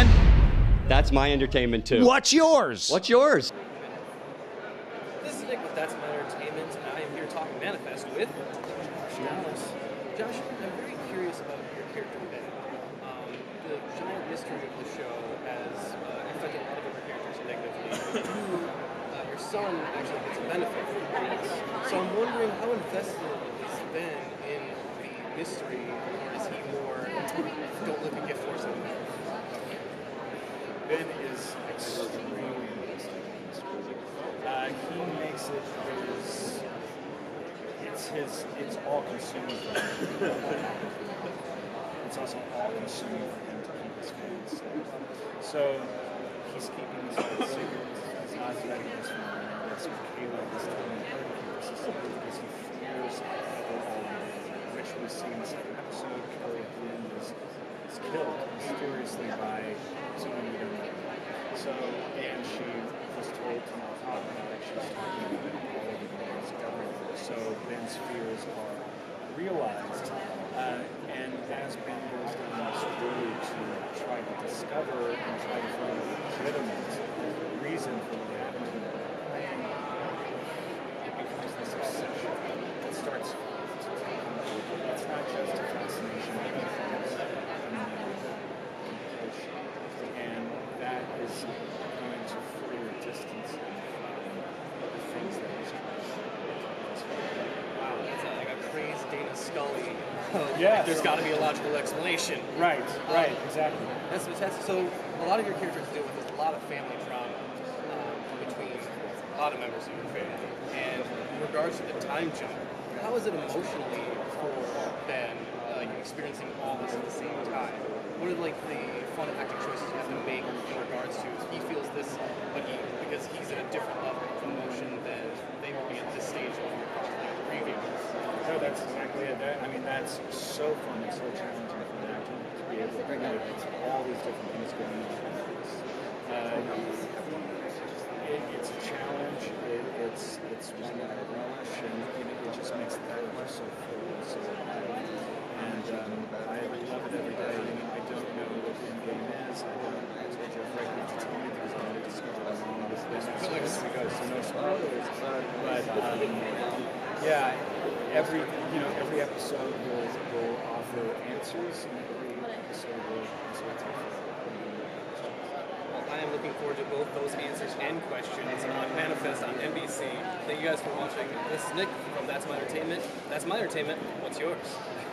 entertainment? That's my entertainment too. What's yours? What's yours? This is Nick with That's My Entertainment, and I am here talking Manifest with Josh. Josh, I'm very curious about your character Ben. The giant mystery of the show has affected a lot of other characters negatively. Your son actually gets a benefit from this. So I'm wondering how invested is Ben in the mystery, or is he more don't look a gift horse on that? Ben is extremely invested in this music. He makes it it's all consuming for him. It's also all consuming for him to keep his fans safe. So he's keeping this a secret. He's not letting his family know. That's what Caleb is telling her to keep this a secret because he fears for all of it, which we see in the second episode. Kelly at the end is killed mysteriously by someone we don't know. So, and she was told to not talk about it. She's talking about it all over the world, discovering it. So Ben's fears are realized. And as Ben goes down this road to try to discover and try to find a legitimate reason for what happened to him, it becomes this obsession. It starts to take him over. It's not just a fascination, it becomes a compulsion. And that is going to further distance him from the things that he's trying to do. Wow, that's like a praise Dana Scully. Yeah, There's got to be a logical explanation. Right, exactly. That's fantastic. So a lot of your characters deal with a lot of family drama between a lot of members of your family. And in regards to the time jump, how is it emotionally for Ben, experiencing all this at the same time? What are the fun hectic choices you have to make in regards to he feels this, but because he's at a different level of emotion than they will be at this stage of your preview? No, that's exactly it. That's so fun and so challenging for an actor to be able to bring out all these different things going on. It's a challenge. It's one that I relish, and it just makes that much so full and so alive. And I love it every day. I don't know what the end game is. I told you I'm afraid not to tell you because I'm going to discover as long as this as we go. So no spoilers. But yeah, every episode will offer answers, and every episode will offer. Well, I am looking forward to both those answers and questions on Manifest on NBC. Thank you guys for watching. This is Nick from That's My Entertainment. That's My Entertainment. What's yours?